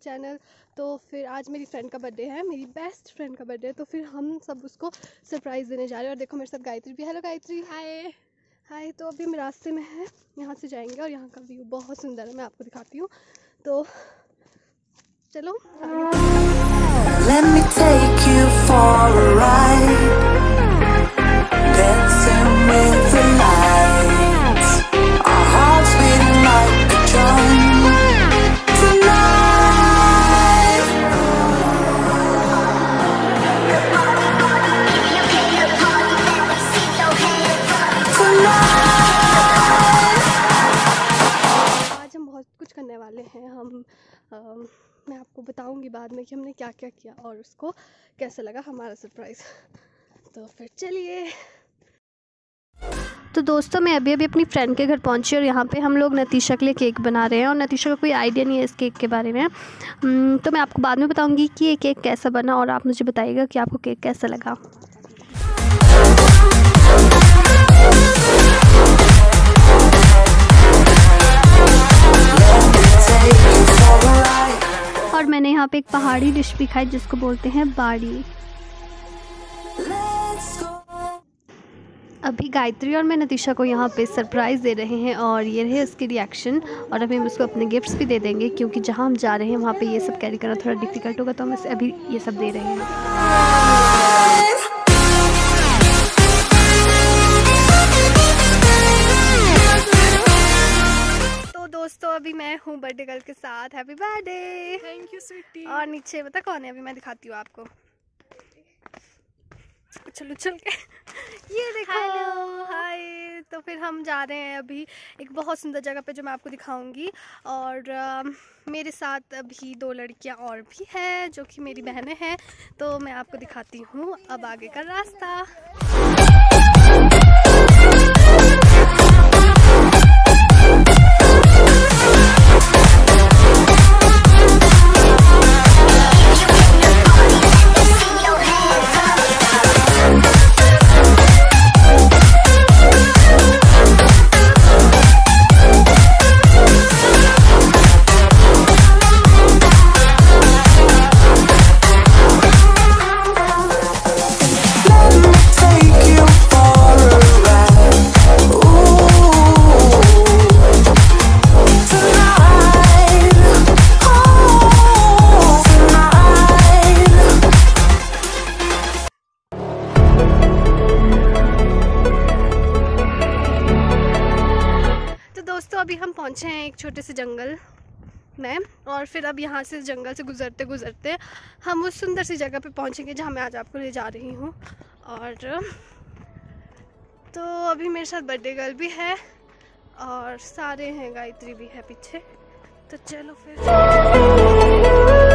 Channel. तो फिर आज मेरी फ्रेंड का बर्थडे है, मेरी बेस्ट फ्रेंड का बर्थडे है, तो फिर हम सब उसको सरप्राइज़ देने जा रहे हैं। और देखो मेरे साथ गायत्री भी। हेलो गायत्री। Hi hi. तो अभी हम रास्ते में हैं, यहाँ से जाएंगे और यहाँ का व्यू बहुत सुंदर है, मैं आपको दिखाती हूँ। तो चलो Let me take you for a ride, dancing with the lights, our hearts beating like a drum tonight. आज हम बहुत कुछ करने वाले हैं। मैं आपको बताऊंगी बाद में कि हमने क्या क्या किया और उसको कैसा लगा हमारा सरप्राइज़। तो फिर चलिए। तो दोस्तों मैं अभी अपनी फ्रेंड के घर पहुंची और यहाँ पे हम लोग नतीशा के लिए केक बना रहे हैं और नतीशा का कोई आइडिया नहीं है इस केक के बारे में। तो मैं आपको बाद में बताऊंगी कि ये केक कैसा बना और आप मुझे बताइएगा कि आपको केक कैसा लगा। और मैंने यहाँ पे एक पहाड़ी डिश भी खाई जिसको बोलते हैं बाड़ी। अभी गायत्री और मैं नतीशा को यहाँ पे सरप्राइज़ दे रहे हैं और ये रहे उसके रिएक्शन। और अभी हम उसको अपने गिफ्ट्स भी दे देंगे क्योंकि जहाँ हम जा रहे हैं वहाँ पे ये सब कैरी करना थोड़ा डिफ़िकल्ट होगा, तो हम इसे अभी ये सब दे रहे हैं। तो दोस्तों अभी मैं हूँ बर्थडे गर्ल के साथ। Happy birthday. Thank you sweetie. और नीचे पता कौन है, अभी मैं दिखाती हूँ आपको। चलो चल के ये देखो। हेलो। हाय। तो फिर हम जा रहे हैं अभी एक बहुत सुंदर जगह पे जो मैं आपको दिखाऊंगी। और मेरे साथ अभी 2 लड़कियां और भी हैं जो कि मेरी बहनें हैं। तो मैं आपको दिखाती हूँ अब आगे का रास्ता। दोस्तों अभी हम पहुंचे हैं एक छोटे से जंगल में और फिर अब यहाँ से जंगल से गुजरते गुजरते हम उस सुंदर सी जगह पे पहुंचेंगे जहाँ मैं आज आपको ले जा रही हूँ। और तो अभी मेरे साथ बर्थडे गर्ल भी है और सारे हैं, गायत्री भी है पीछे। तो चलो फिर।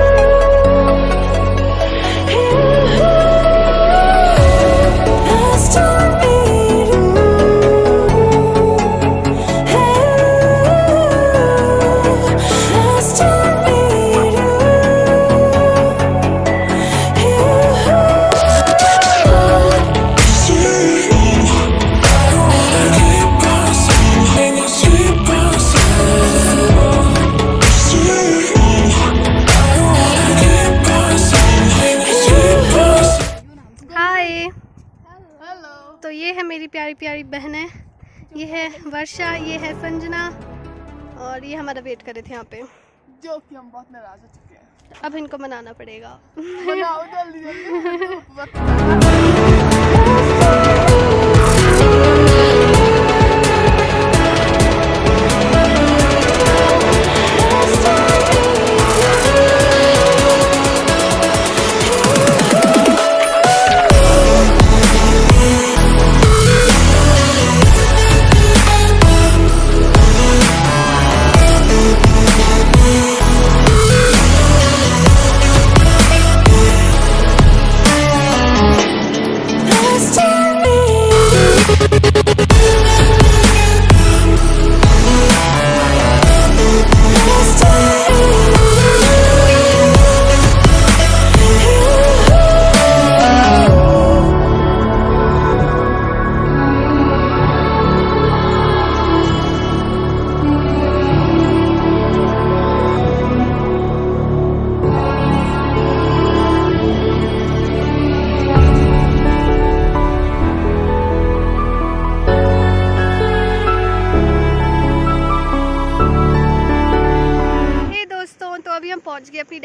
तो ये है मेरी प्यारी प्यारी बहनें, ये है वर्षा, ये है संजना और ये हमारा वेट कर रहे थे यहाँ पे, जो कि हम बहुत नाराज हो चुके हैं। अब इनको मनाना पड़ेगा। बनाओ जल्दी जल्दी।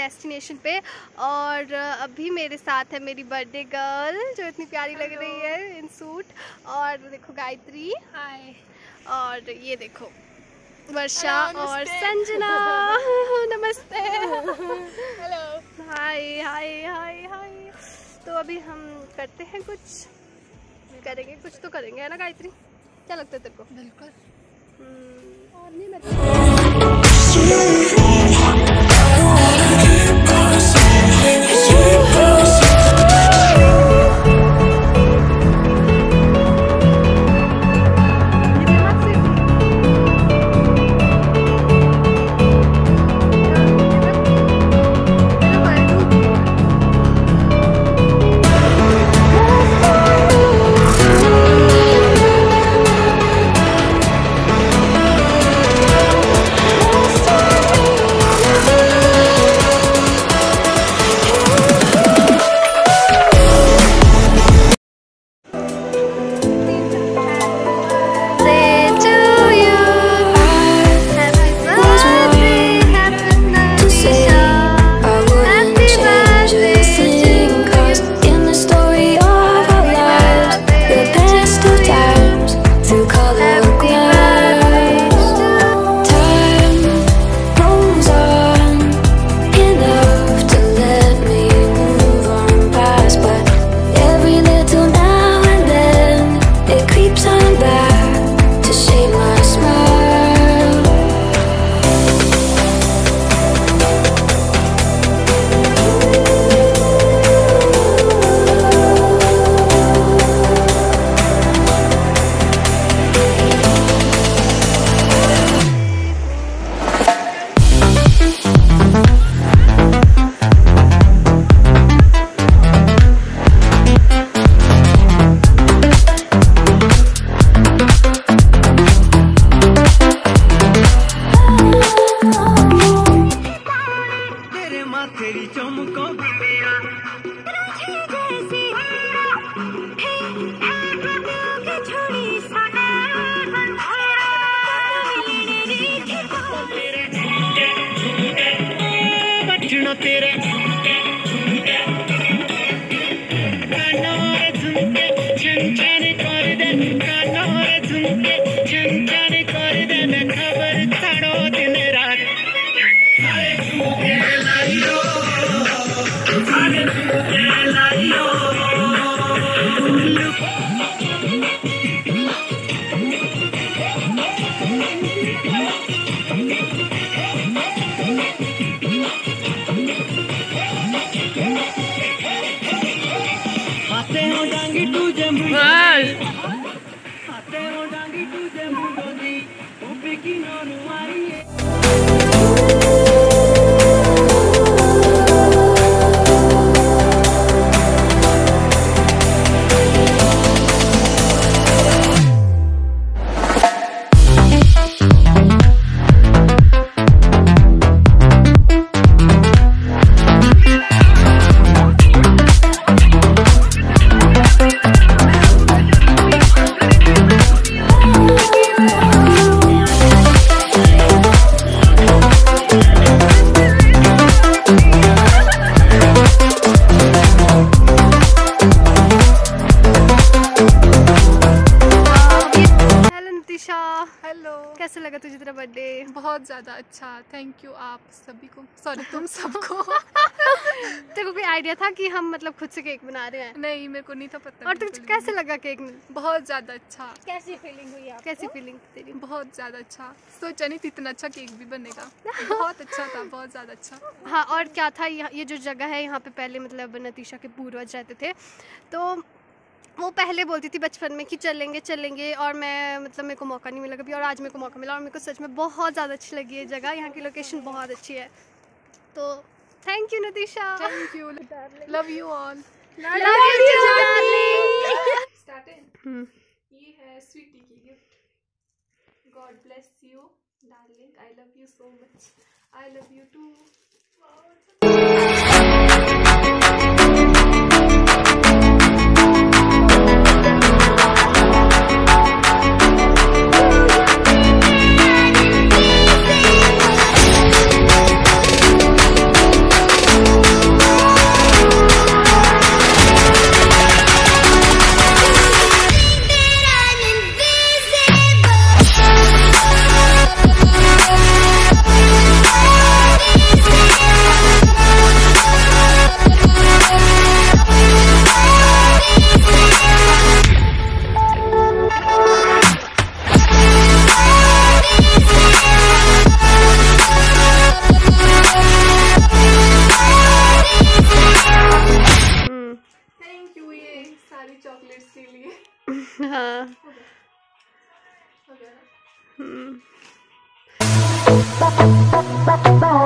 डेस्टिनेशन पे। और अभी मेरे साथ है मेरी बर्थडे गर्ल जो इतनी प्यारी लग रही है इन सूट। और देखो गायत्री, हाय। और ये देखो वर्षा और संजना, नमस्ते। Hello. Hi hi hi hi. तो अभी हम करते हैं कुछ तो करेंगे, है ना गायत्री? क्या लगता है तेरे को? बिल्कुल। और नहीं लगता। कैसे लगा तुझे तेरा बर्थडे? बहुत ज़्यादा अच्छा, थैंक यू आप सभी को, सॉरी तुम सबको। तेरे को कोई आइडिया था कि हम मतलब खुद से केक बना रहे हैं? नहीं, मेरे को नहीं था पता। और तुझे कैसे लगा केक में? बहुत ज़्यादा अच्छा। कैसी फीलिंग हुई आपको? कैसी फीलिंग तेरी? बहुत ज़्यादा अच्छा, सोचा नहीं था इतना अच्छा केक भी बनेगा। बहुत अच्छा था, बहुत ज़्यादा अच्छा। हाँ, और क्या था, ये जो जगह है यहाँ पे पहले मतलब नतीशा के पूर्वज रहते थे, तो वो पहले बोलती थी बचपन में कि चलेंगे चलेंगे, और मैं मतलब मेरे को मौका नहीं मिला कभी, और आज मेरे को मौका मिला और मेरे को सच में बहुत ज़्यादा अच्छी लगी ये जगह। यहाँ की लोकेशन बहुत अच्छी है, तो thank you Natisha. Thank you, love you all. Love you darling. Started. ये है स्वीटी की gift. God bless you darling, I love you so much, I love you too. Chocolates के लिए। हाँ। हो गया ना? हम्म।